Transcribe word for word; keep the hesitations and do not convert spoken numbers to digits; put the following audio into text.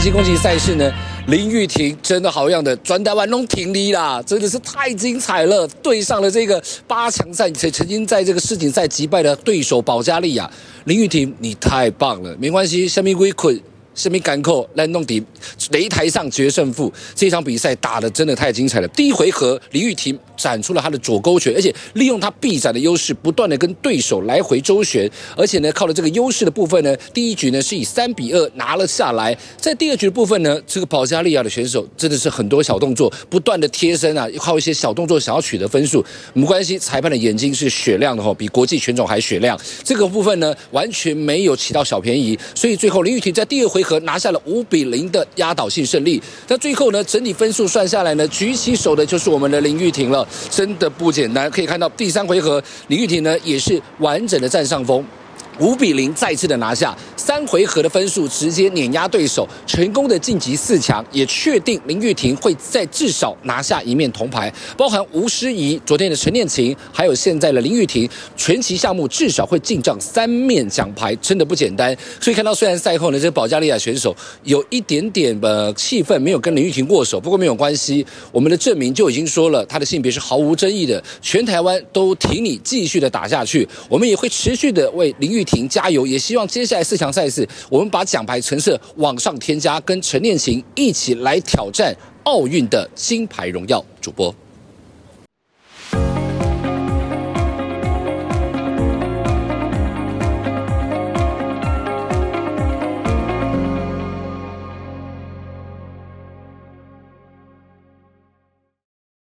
七公斤赛事呢，林玉婷真的好样的，转台湾弄挺力啦，真的是太精彩了。对上了这个八强赛，曾曾经在这个世锦赛击败的对手保加利亚，林玉婷你太棒了，没关系，下面微困。下面赶扣来弄底擂台上决胜负，这场比赛打得真的太精彩了。第一回合，林玉婷展出了她的左勾拳，而且利用她臂展的优势，不断的跟对手来回周旋，而且呢，靠了这个优势的部分呢，第一局呢是以三比二拿了下来。在第二局的部分呢，这个保加利亚的选手真的是很多小动作，不断的贴身啊，靠一些小动作想要取得分数。没关系，裁判的眼睛是雪亮的哈，比国际拳种还雪亮。这个部分呢，完全没有起到小便宜，所以最后林玉婷在第二回合拿下了五比零的压倒性胜利。那最后呢，整体分数算下来呢，举起手的就是我们的林玉婷了，真的不简单。可以看到第三回合，林玉婷呢也是完整的占上风。五比零再次的拿下，三回合的分数直接碾压对手，成功的晋级四强，也确定林玉婷会在至少拿下一面铜牌，包含吴诗怡、昨天的陈念琴，还有现在的林玉婷，全旗项目至少会进账三面奖牌，真的不简单。所以看到虽然赛后呢，这个保加利亚选手有一点点的气愤，没有跟林玉婷握手，不过没有关系，我们的证明就已经说了，他的性别是毫无争议的，全台湾都挺你继续的打下去，我们也会持续的为林玉婷加油，也希望接下来四强赛事，我们把奖牌成色往上添加，跟陈念琴一起来挑战奥运的金牌荣耀。主播。